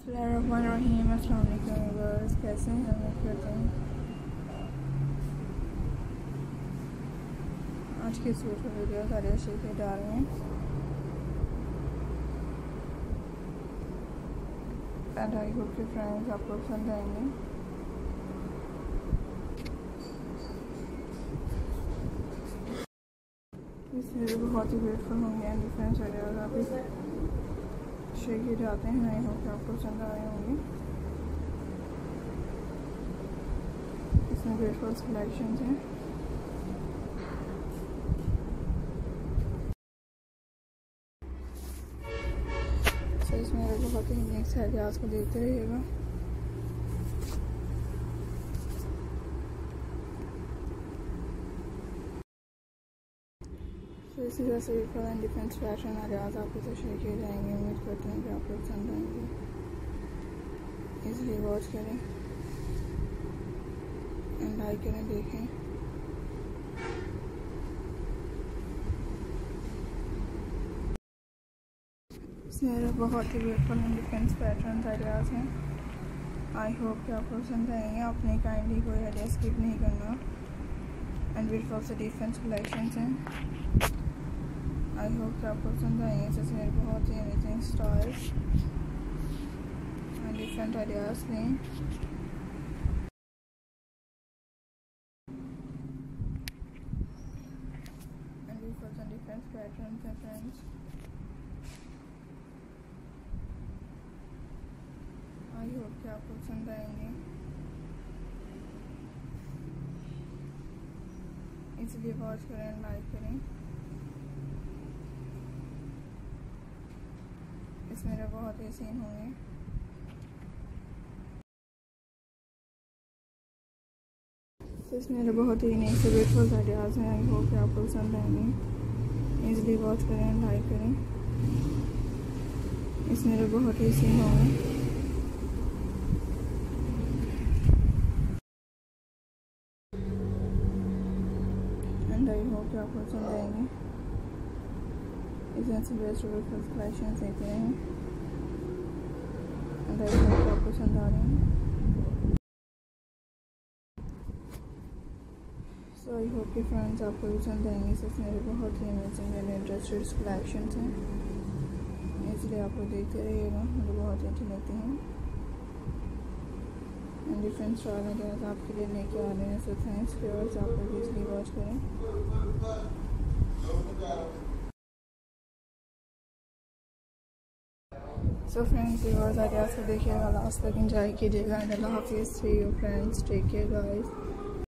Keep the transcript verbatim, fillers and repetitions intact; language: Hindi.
बिस्मिल्लाहिर्रहमानिर्रहीम। अस्सलाम वालेकुम व्यूअर्स, कैसे हैं? उम्मीद करते हैं आज की सूट वीडियो सारे शेख के डाल में एंड आई होप कि फ्रेंड्स आपको पसंद आएंगे। इस वीडियो बहुत ही ब्यूटीफुल होंगे एंड डिफरेंस आइडियाज आप इस शेख के डालते हैं। आई होप कि आपको पसंद आए होंगे। इसमें ब्यूटीफुल सिलेक्शंस हैं। तो इसमें बहुत ही नेक्स्ट आइडियाज को देखते रहिएगा। तो इसी तरह से beautiful and difference fashion ideas आपको से शेयर किए जाएंगे। उम्मीद करते हैं कि आपको पसंद आएंगे। इसलिए वॉच करें एंड लाइक करें, देखें। इसमें बहुत ही beautiful and difference pattern ideas हैं। आई होप कि आपको पसंद आएंगे। आपने काइंडली कोई आइडिया स्किप नहीं करना एंड ब्यूटीफुल से डिफरेंस कलेक्शंस हैं। आई होप कि आपको पसंद आएंगे। इसमें बहुत ही amazing styles and different ideas लें। And beautiful and different patterns हैं फ्रेंड्स। आई होप कि आपको पसंद आएंगे। इसलिए वॉच करें, लाइक करें। इसमें मेरे बहुत ही सीन होंगे। तो इसमें मेरे बहुत ही नए से ब्यूटीफुल आइडियाज़ हैं। आई होप कि आपको पसंद आएंगे। इसलिए वॉच करें, लाइक करें। इसमें मेरे बहुत ही सीन होंगे। एंड आई होप कि आपको पसंद आएंगे। इसमें से बेस्ट ब्यूटीफुल कलेक्शन देख रहे हैं एंड आई होप कि आपको पसंद आ रहे हैं। सो आई होप कि फ्रेंड्स आपको पसंद आएंगे। इसमें मेरे बहुत ही अमेजिंग एंड इंटरेस्टेड कलेक्शंस हैं। इसलिए आपको देखते रहिएगा, मुझे बहुत ही अच्छी लगती हैं एंड डिफरेंट स्टाइल आइडियाज आपके लिए लेके आ रहे हैं। सो थैंक्स व्यूअर्स, आप लोग इसलिए वॉच करें। सो फ्रेंड्स व्यूअर्स आइडियाज़ को देखिएगा, लास्ट तक एंजॉय कीजिएगा एंड अल्लाह हाफिज़। See you friends, take care guys.